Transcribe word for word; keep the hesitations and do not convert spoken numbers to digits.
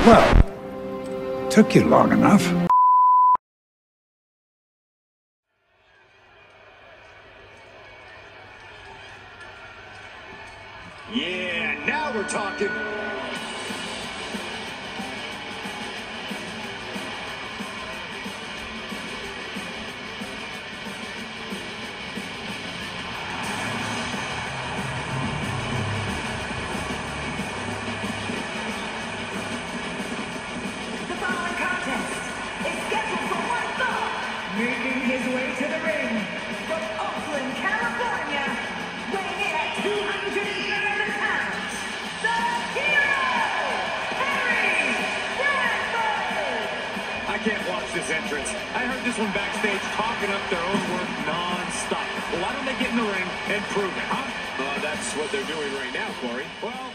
Well, took you long enough. Yeah, now we're talking. Making his way to the ring from Oakland, California, weighing in at two hundred thirty pounds, the Hero, Harry Bradford! I can't watch this entrance. I heard this one backstage talking up their own work non-stop. Well, why don't they get in the ring and prove it, huh? Uh, that's what they're doing right now, Corey. Well,